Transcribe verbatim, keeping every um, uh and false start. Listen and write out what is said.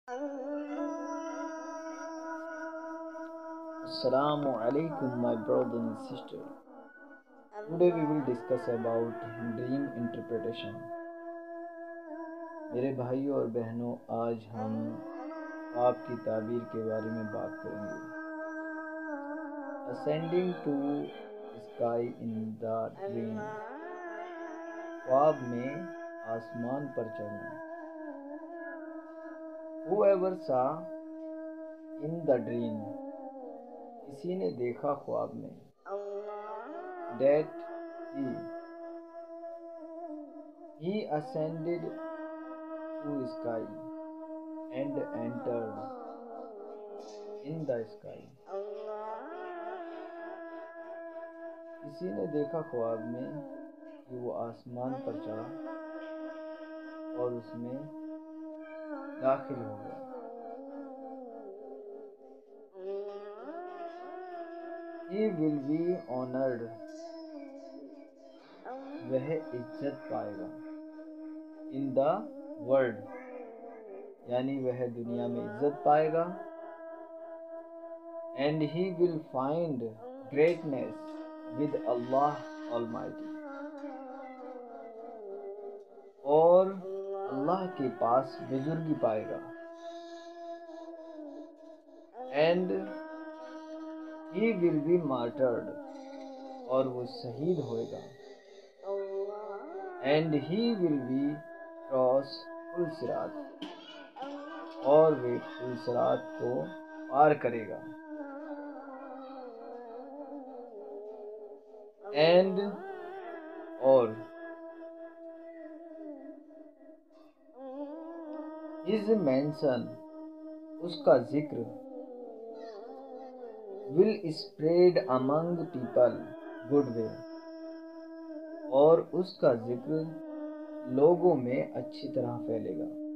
Assalamu alaikum, my brothers and sisters. Today we will discuss about dream interpretation. मेरे भाइयों और बहनों, आज हम ख्वाब की ताबीर के बारे में बात करेंगे। Ascending to sky in the dream. ख्वाब में आसमान पर चढ़ना। Whoever saw in the dream. किसी ने देखा ख्वाब में that he he ascended to sky and entered in the sky. किसी ने देखा ख्वाब में कि वो आसमान पर चढ़ा और उसमें दाखिल हो गया। He will be honored. वह इज्जत पाएगा। In the world, यानी वह दुनिया में इज्जत पाएगा। And he will find greatness with Allah Almighty. और अल्लाह के पास बुजुर्गी पाएगा। And he will be martyred. और वो शहीद होएगा। And he will be cross पुल सिरात। और वे पुल सिरात को पार करेगा। And और his mention, उसका जिक्र will spread among people good way. और उसका जिक्र लोगों में अच्छी तरह फैलेगा।